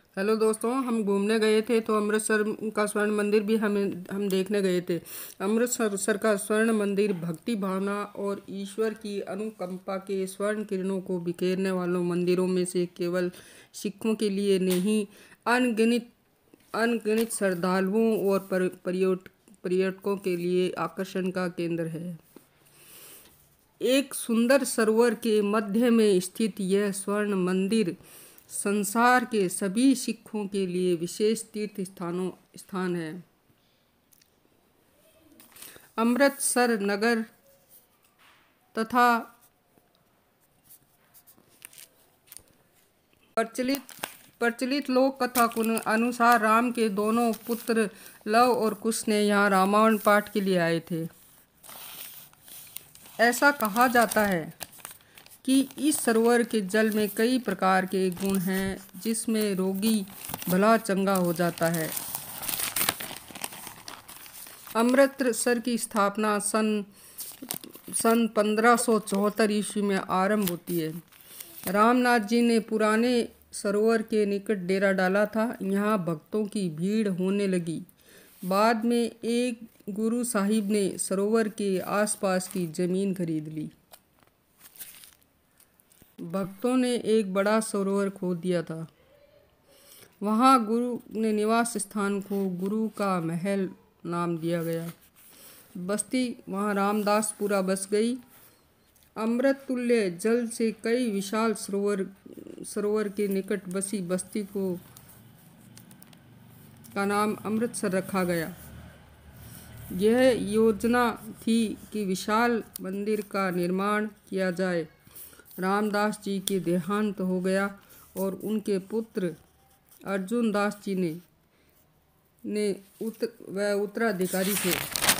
Hello दोस्तों, हम घूमने गए थे तो अमृतसर का स्वर्ण मंदिर भी हम देखने गए थे। अमृतसर का स्वर्ण मंदिर भक्ति भावना और ईश्वर की अनुकंपा के स्वर्ण किरणों को बिखेरने वालों मंदिरों में से केवल सिखों के लिए नहीं, अनगिनत अनगिनत श्रद्धालुओं और पर्यटकों के लिए आकर्षण का केंद्र है। एक सुंदर सरोवर के मध्य में स्थित यह स्वर्ण मंदिर संसार के सभी सिखों के लिए विशेष तीर्थ स्थान है। अमृतसर नगर तथा प्रचलित प्रचलित लोक कथा के अनुसार राम के दोनों पुत्र लव और कुश ने यहाँ रामायण पाठ के लिए आए थे। ऐसा कहा जाता है कि इस सरोवर के जल में कई प्रकार के गुण हैं जिसमें रोगी भला चंगा हो जाता है। अमृतसर की स्थापना सन 1574 ईस्वी में आरंभ होती है। रामनाथ जी ने पुराने सरोवर के निकट डेरा डाला था। यहाँ भक्तों की भीड़ होने लगी। बाद में एक गुरु साहिब ने सरोवर के आसपास की जमीन खरीद ली। भक्तों ने एक बड़ा सरोवर खोद दिया था। वहाँ गुरु ने निवास स्थान को गुरु का महल नाम दिया गया। बस्ती वहाँ रामदासपुरा बस गई। अमृत तुल्य जल से कई विशाल सरोवर के निकट बसी बस्ती का नाम अमृतसर रखा गया। यह योजना थी कि विशाल मंदिर का निर्माण किया जाए। रामदास जी के देहांत हो गया और उनके पुत्र अर्जुन दास जी वह उत्तराधिकारी थे।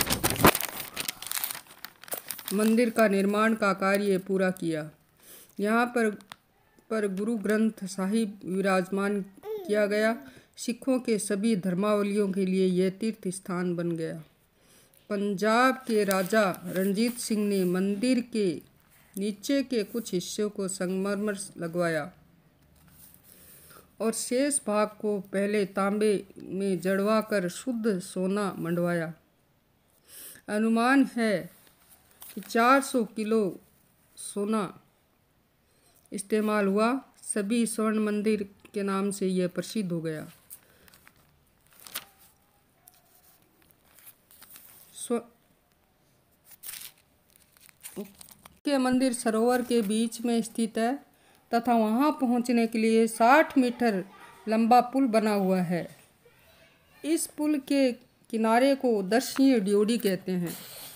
मंदिर का निर्माण का कार्य पूरा किया। यहाँ पर गुरु ग्रंथ साहिब विराजमान किया गया। सिखों के सभी धर्मावलंबियों के लिए यह तीर्थ स्थान बन गया। पंजाब के राजा रणजीत सिंह ने मंदिर के नीचे के कुछ हिस्सों को संगमरमर लगवाया और शेष भाग को पहले तांबे में जड़वा कर शुद्ध सोना मंडवाया। अनुमान है कि 400 किलो सोना इस्तेमाल हुआ। सभी स्वर्ण मंदिर के नाम से यह प्रसिद्ध हो गया। के मंदिर सरोवर के बीच में स्थित है तथा वहां पहुंचने के लिए 60 मीटर लंबा पुल बना हुआ है। इस पुल के किनारे को दर्शनीय ड्योढ़ी कहते हैं।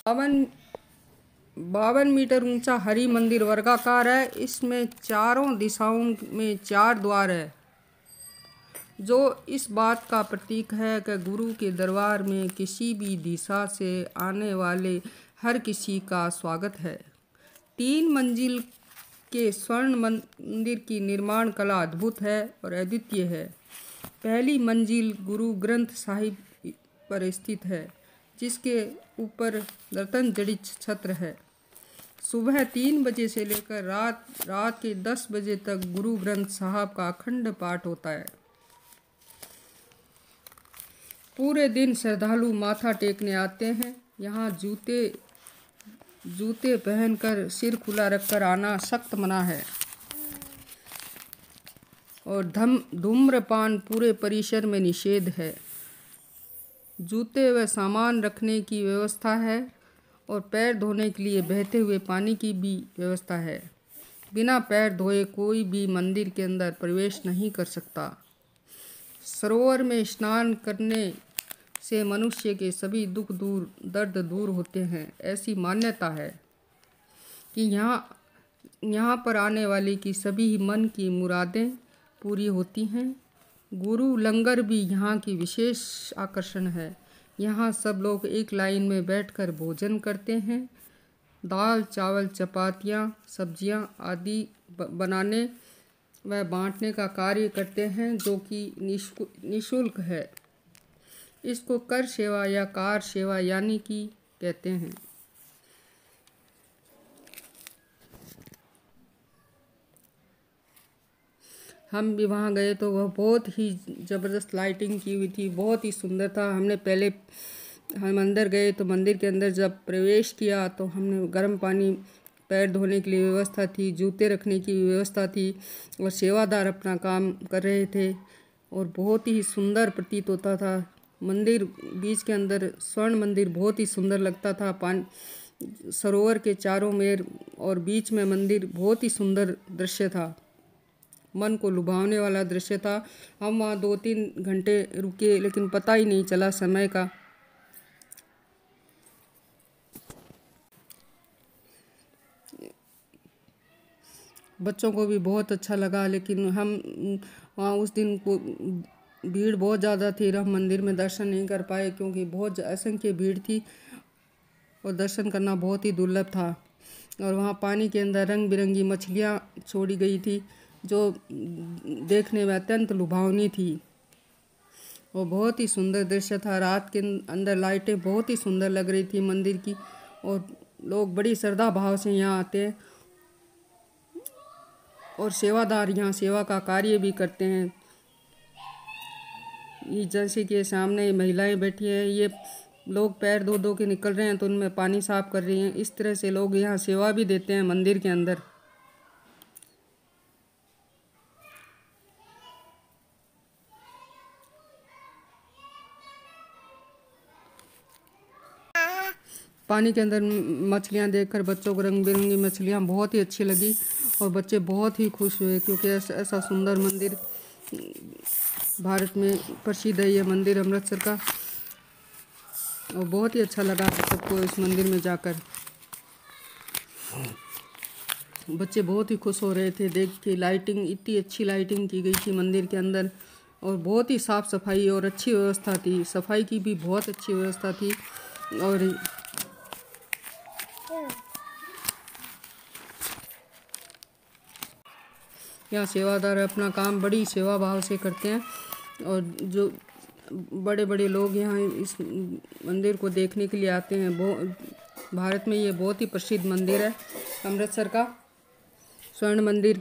52 मीटर ऊंचा हरि मंदिर वर्गाकार है। इसमें चारों दिशाओं में 4 द्वार है, जो इस बात का प्रतीक है कि गुरु के दरबार में किसी भी दिशा से आने वाले हर किसी का स्वागत है। 3 मंजिल के स्वर्ण मंदिर की निर्माण कला अद्भुत है और अद्वितीय है। पहली मंजिल गुरु ग्रंथ साहिब पर स्थित है, जिसके ऊपर रतन जड़ित छत्र है। सुबह 3 बजे से लेकर रात के 10 बजे तक गुरु ग्रंथ साहब का अखंड पाठ होता है। पूरे दिन श्रद्धालु माथा टेकने आते हैं। यहाँ जूते पहनकर सिर खुला रखकर आना सख्त मना है और धूम्रपान पूरे परिसर में निषेध है। जूते व सामान रखने की व्यवस्था है और पैर धोने के लिए बहते हुए पानी की भी व्यवस्था है। बिना पैर धोए कोई भी मंदिर के अंदर प्रवेश नहीं कर सकता। सरोवर में स्नान करने से मनुष्य के सभी दर्द दूर होते हैं। ऐसी मान्यता है कि यहाँ पर आने वाले की सभी मन की मुरादें पूरी होती हैं। गुरु लंगर भी यहाँ की विशेष आकर्षण है। यहाँ सब लोग एक लाइन में बैठकर भोजन करते हैं। दाल चावल चपातियाँ सब्जियाँ आदि बनाने व बांटने का कार्य करते हैं, जो कि निःशुल्क है। इसको कर सेवा या कार सेवा यानी कि कहते हैं। हम भी वहाँ गए तो वह बहुत ही ज़बरदस्त लाइटिंग की हुई थी, बहुत ही सुंदर था। हम अंदर गए तो मंदिर के अंदर जब प्रवेश किया तो हमने गर्म पानी पैर धोने के लिए व्यवस्था थी, जूते रखने की व्यवस्था थी और सेवादार अपना काम कर रहे थे और बहुत ही सुंदर प्रतीत होता था। मंदिर बीच के अंदर स्वर्ण मंदिर बहुत ही सुंदर लगता था। सरोवर के चारों मेर और बीच में मंदिर, बहुत ही सुंदर दृश्य था, मन को लुभावने वाला दृश्य था। हम वहाँ 2-3 घंटे रुके लेकिन पता ही नहीं चला समय का। बच्चों को भी बहुत अच्छा लगा, लेकिन हम वहाँ उस दिन को भीड़ बहुत ज़्यादा थी, हम मंदिर में दर्शन नहीं कर पाए क्योंकि बहुत असंख्य भीड़ थी और दर्शन करना बहुत ही दुर्लभ था। और वहाँ पानी के अंदर रंग बिरंगी मछलियाँ छोड़ी गई थी जो देखने में अत्यंत लुभावनी थी और बहुत ही सुंदर दृश्य था। रात के अंदर लाइटें बहुत ही सुंदर लग रही थी मंदिर की और लोग बड़ी श्रद्धा भाव से यहाँ आते हैं और सेवादार यहाँ सेवा का कार्य भी करते हैं। ये जैसे कि सामने महिलाएं बैठी हैं, ये लोग पैर धो धो के निकल रहे हैं तो उनमें पानी साफ कर रही हैं। इस तरह से लोग यहाँ सेवा भी देते हैं मंदिर के अंदर। पानी के अंदर मछलियाँ देखकर बच्चों को रंग बिरंगी मछलियाँ बहुत ही अच्छी लगी और बच्चे बहुत ही खुश हुए क्योंकि ऐसा सुंदर मंदिर भारत में प्रसिद्ध है ये मंदिर अमृतसर का। और बहुत ही अच्छा लगा सबको इस मंदिर में जाकर। बच्चे बहुत ही खुश हो रहे थे देख के। लाइटिंग, इतनी अच्छी लाइटिंग की गई थी मंदिर के अंदर और बहुत ही साफ़ सफाई और अच्छी व्यवस्था थी। सफाई की भी बहुत अच्छी व्यवस्था थी और यहाँ सेवादार अपना काम बड़ी सेवा भाव से करते हैं और जो बड़े बड़े लोग यहाँ इस मंदिर को देखने के लिए आते हैं। भारत में ये बहुत ही प्रसिद्ध मंदिर है अमृतसर का स्वर्ण मंदिर।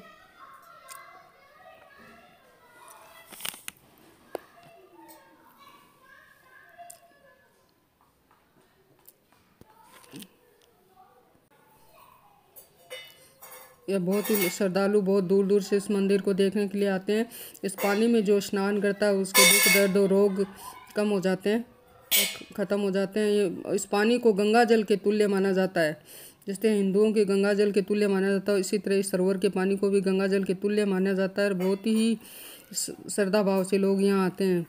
यह बहुत ही श्रद्धालु बहुत दूर दूर से इस मंदिर को देखने के लिए आते हैं। इस पानी में जो स्नान करता है उसके दुख दर्द और रोग कम हो जाते हैं, ख़त्म हो जाते हैं। ये इस पानी को गंगा जल के तुल्य माना जाता है। जैसे हिंदुओं के गंगा जल के तुल्य माना जाता है, इसी तरह इस सरोवर के पानी को भी गंगा जल के तुल्य माना जाता है और बहुत ही श्रद्धा भाव से लोग यहाँ आते हैं।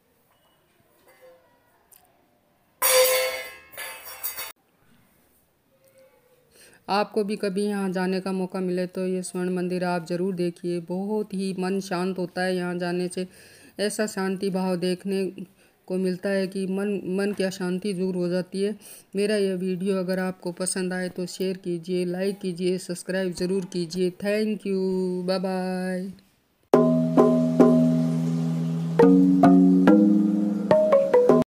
आपको भी कभी यहाँ जाने का मौका मिले तो ये स्वर्ण मंदिर आप ज़रूर देखिए। बहुत ही मन शांत होता है यहाँ जाने से। ऐसा शांति भाव देखने को मिलता है कि मन की अशांति दूर हो जाती है। मेरा यह वीडियो अगर आपको पसंद आए तो शेयर कीजिए, लाइक कीजिए, सब्सक्राइब ज़रूर कीजिए। Thank you, bye bye.